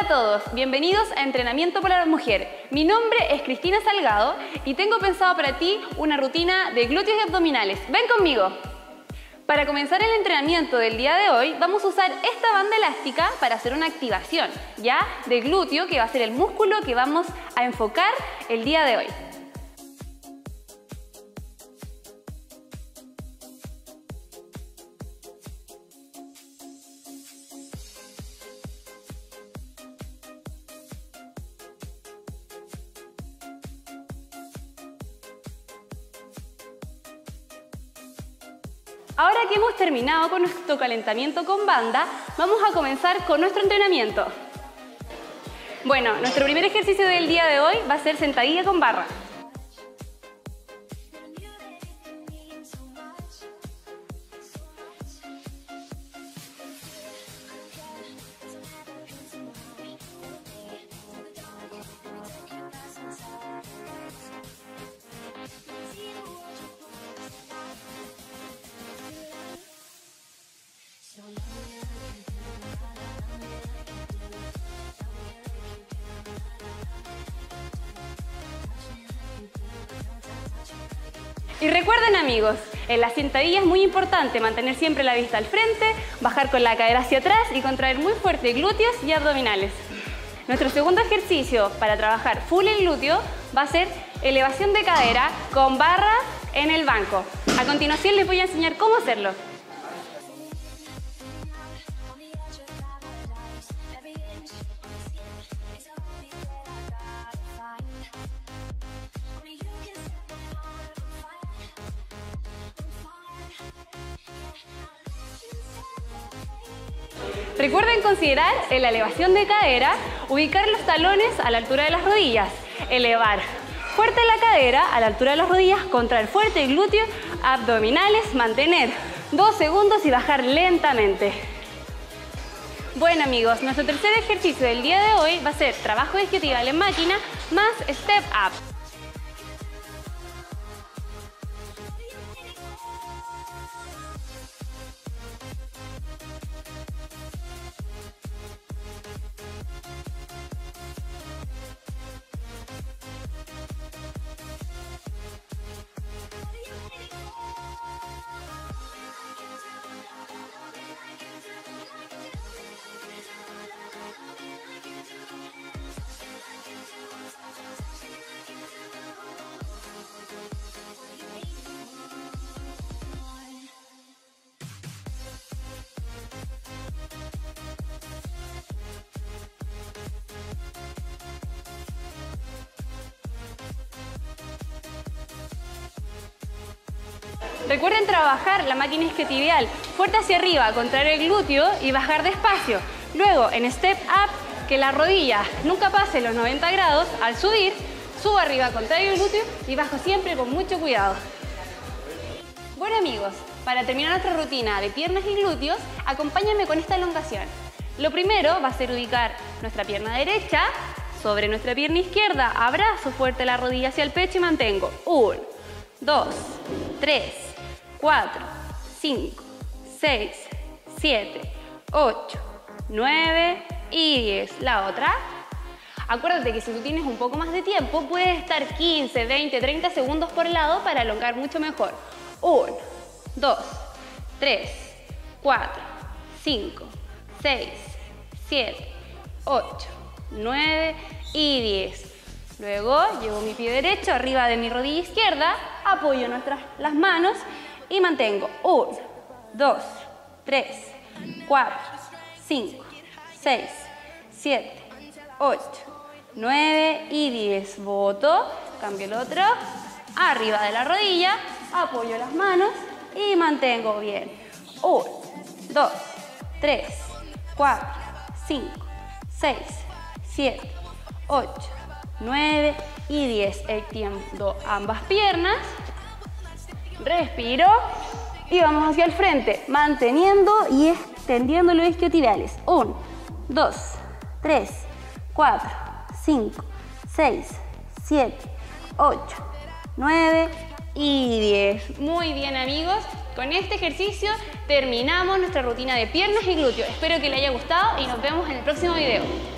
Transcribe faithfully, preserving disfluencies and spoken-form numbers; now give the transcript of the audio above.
a todos, bienvenidos a Entrenamiento para la Mujer. Mi nombre es Cristina Salgado y tengo pensado para ti una rutina de glúteos y abdominales. ¡Ven conmigo! Para comenzar el entrenamiento del día de hoy vamos a usar esta banda elástica para hacer una activación, ¿ya? De glúteo, que va a ser el músculo que vamos a enfocar el día de hoy. Ahora que hemos terminado con nuestro calentamiento con banda, vamos a comenzar con nuestro entrenamiento. Bueno, nuestro primer ejercicio del día de hoy va a ser sentadilla con barra. Y recuerden, amigos, en la sentadilla es muy importante mantener siempre la vista al frente, bajar con la cadera hacia atrás y contraer muy fuerte glúteos y abdominales. Nuestro segundo ejercicio para trabajar full el glúteo va a ser elevación de cadera con barra en el banco. A continuación les voy a enseñar cómo hacerlo. Recuerden considerar en la elevación de cadera, ubicar los talones a la altura de las rodillas, elevar fuerte la cadera a la altura de las rodillas, contraer fuerte el glúteo, abdominales, mantener dos segundos y bajar lentamente. Bueno, amigos, nuestro tercer ejercicio del día de hoy va a ser trabajo isquiotibial en máquina más step up. Recuerden trabajar la máquina isquiotibial fuerte hacia arriba, contraer el glúteo y bajar despacio. Luego, en step up, que la rodilla nunca pase los noventa grados. Al subir, subo arriba, contraer el glúteo y bajo siempre con mucho cuidado. Bueno, amigos, para terminar nuestra rutina de piernas y glúteos, acompáñenme con esta elongación. Lo primero va a ser ubicar nuestra pierna derecha sobre nuestra pierna izquierda. Abrazo fuerte la rodilla hacia el pecho y mantengo. uno, dos, tres, cuatro, cinco, seis, siete, ocho, nueve y diez. La otra. Acuérdate que si tú tienes un poco más de tiempo, puedes estar quince, veinte, treinta segundos por lado para elongar mucho mejor. uno, dos, tres, cuatro, cinco, seis, siete, ocho, nueve y diez. Luego llevo mi pie derecho arriba de mi rodilla izquierda, apoyo nuestras, las manos y mantengo uno, dos, tres, cuatro, cinco, seis, siete, ocho, nueve y diez. Boto, cambio el otro, arriba de la rodilla, apoyo las manos y mantengo bien. uno, dos, tres, cuatro, cinco, seis, siete, ocho, nueve y diez. Extiendo ambas piernas. Respiro y vamos hacia el frente, manteniendo y extendiendo los isquiotibiales. uno, dos, tres, cuatro, cinco, seis, siete, ocho, nueve y diez. Muy bien, amigos. Con este ejercicio terminamos nuestra rutina de piernas y glúteos. Espero que les haya gustado y nos vemos en el próximo video.